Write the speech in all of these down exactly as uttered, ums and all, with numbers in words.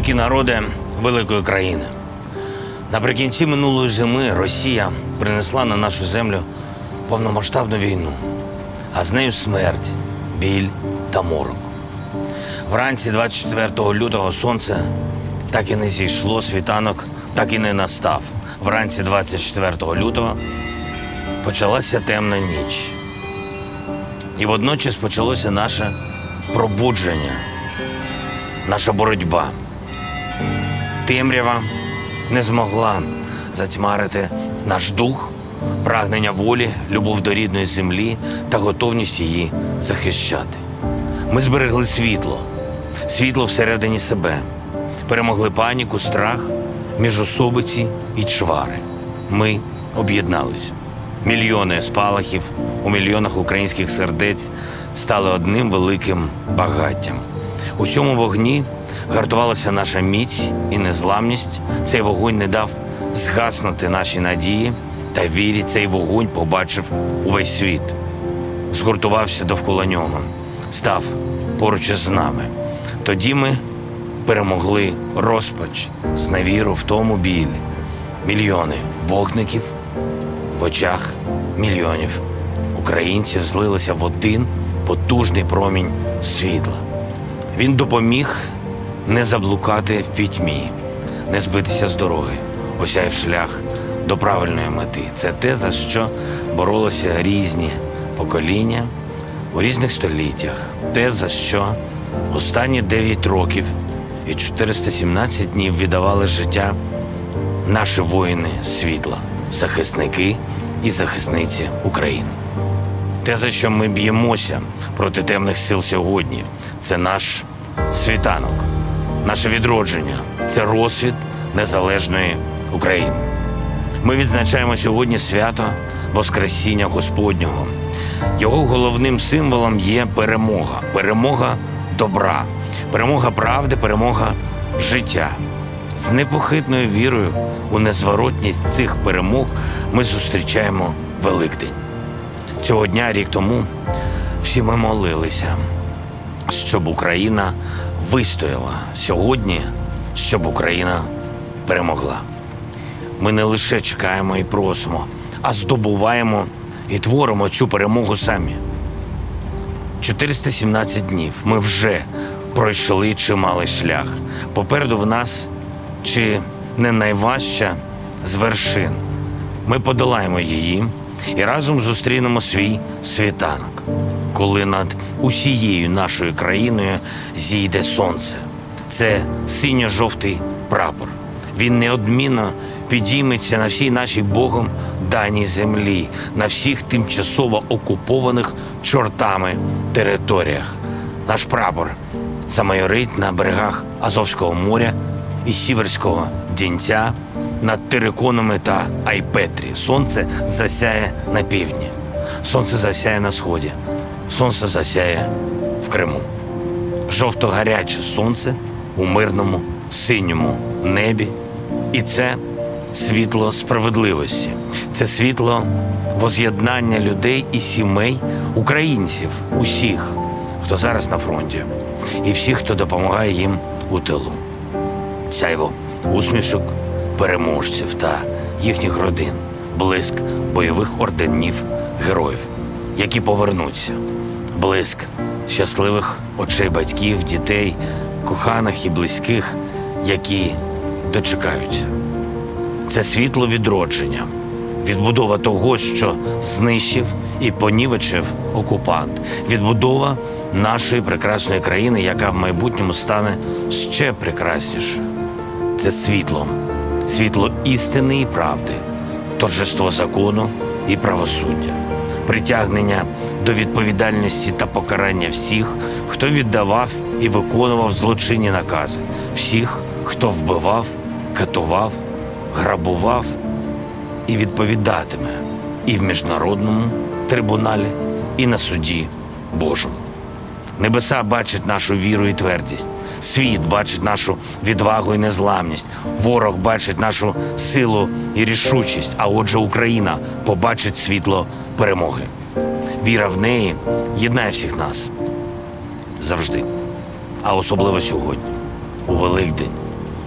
великі народи великої країни. Наприкінці минулої зими Росія принесла на нашу землю повномасштабну війну, а з нею смерть, біль та морок. Вранці двадцять четвертого лютого сонце так і не зійшло, світанок так і не настав. Вранці двадцять четвертого лютого почалася темна ніч. І водночас почалося наше пробудження, наша боротьба. Темрява не змогла затьмарити наш дух, прагнення волі, любов до рідної землі та готовність її захищати. Ми зберегли світло, світло всередині себе, перемогли паніку, страх, міжособиці і чвари. Ми об'єднались. Мільйони спалахів у мільйонах українських сердець стали одним великим багаттям. У цьому вогні гартувалася наша міць і незламність. Цей вогонь не дав згаснути наші надії та вірі. Цей вогонь побачив увесь світ. Згуртувався довкола нього, став поруч із нами. Тоді ми перемогли розпач, зневіру, втому, біль. Мільйони вогників в очах мільйонів українців злилися в один потужний промінь світла. Він допоміг не заблукати в пітьмі, не збитися з дороги, осяяв шлях до правильної мети. Це те, за що боролися різні покоління у різних століттях. Те, за що останні дев'ять років і чотириста сімнадцять днів віддавали життя наші воїни світла, захисники і захисниці України. Те, за що ми б'ємося проти темних сил сьогодні, це наш світанок, наше відродження, це розсвіт незалежної України. Ми відзначаємо сьогодні свято Воскресіння Господнього. Його головним символом є перемога. Перемога добра, перемога правди, перемога життя. З непохитною вірою у незворотність цих перемог ми зустрічаємо Великдень. Цього дня, рік тому, всі ми молилися, щоб Україна вистояла. Сьогодні, щоб Україна перемогла. Ми не лише чекаємо і просимо, а здобуваємо і творимо цю перемогу самі. чотириста сімнадцять днів ми вже пройшли чималий шлях. Попереду в нас чи не найважча з вершин. Ми подолаємо її і разом зустрінемо свій світанок, коли над усією нашою країною зійде сонце. Це синьо-жовтий прапор. Він неодмінно підійметься на всій нашій Богом даній землі, на всіх тимчасово окупованих чортами територіях. Наш прапор замайорить на берегах Азовського моря і Сіверського Дінця, над Териконами та Айпетрі. Сонце засяє на півдні, сонце засяє на сході, сонце засяє в Криму. Жовто-гаряче сонце у мирному синьому небі. І це світло справедливості, це світло воз'єднання людей і сімей, українців, усіх, хто зараз на фронті, і всіх, хто допомагає їм у тилу. Сяйво усмішок переможців та їхніх родин, блиск бойових орденів героїв, які повернуться, блиск щасливих очей батьків, дітей, коханих і близьких, які дочекаються. Це світло відродження, відбудова того, що знищив і понівечив окупант, відбудова нашої прекрасної країни, яка в майбутньому стане ще прекраснішою. Це світло, світло істини і правди, торжество закону і правосуддя, притягнення до відповідальності та покарання всіх, хто віддавав і виконував злочинні накази, всіх, хто вбивав, катував, грабував і відповідатиме і в міжнародному трибуналі, і на суді Божому. Небеса бачать нашу віру і твердість, світ бачить нашу відвагу і незламність, ворог бачить нашу силу і рішучість, а отже Україна побачить світло перемоги. Віра в неї єднає всіх нас завжди, а особливо сьогодні, у Великдень,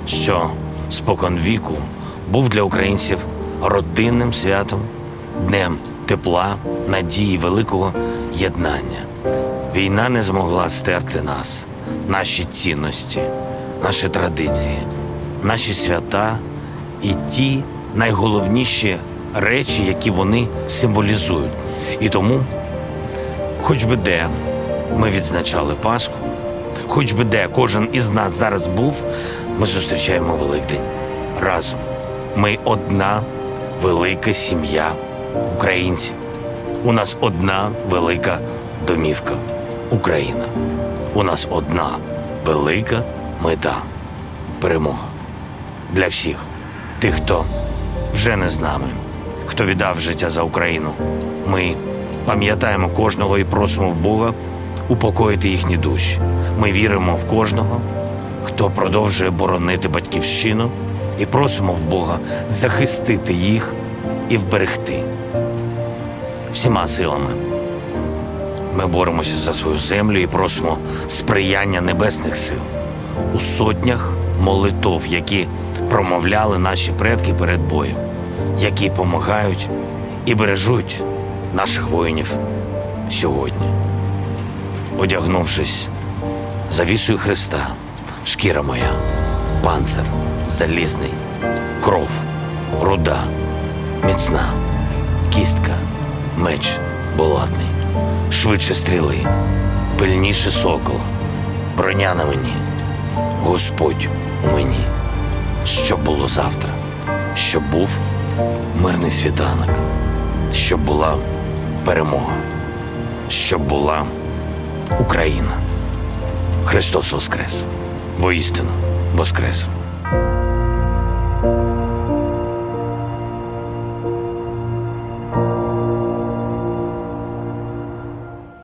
що споконвіку був для українців родинним святом, днем тепла, надії, великого єднання. Війна не змогла стерти нас, наші цінності, наші традиції, наші свята і ті найголовніші речі, які вони символізують. І тому, хоч би де ми відзначали Пасху, хоч би де кожен із нас зараз був, ми зустрічаємо Великдень разом. Ми одна велика сім'я українців. У нас одна велика домівка – Україна. У нас одна велика мета – перемога. Для всіх тих, хто вже не з нами, хто віддав життя за Україну, ми пам'ятаємо кожного і просимо в Бога упокоїти їхні душі. Ми віримо в кожного, хто продовжує боронити батьківщину, і просимо в Бога захистити їх і вберегти. Всіма силами ми боремося за свою землю і просимо сприяння небесних сил у сотнях молитов, які промовляли наші предки перед боєм, які допомагають і бережуть наших воїнів сьогодні. Одягнувшись завісою Христа, шкіра моя, панцир залізний, кров, руда, міцна, кістка, меч булатний, швидше стріли, пильніше сокола, броня на мені, Господь у мені, щоб було завтра, щоб був мирний світанок, щоб була перемога, щоб була Україна. Христос воскрес! Воістину воскрес!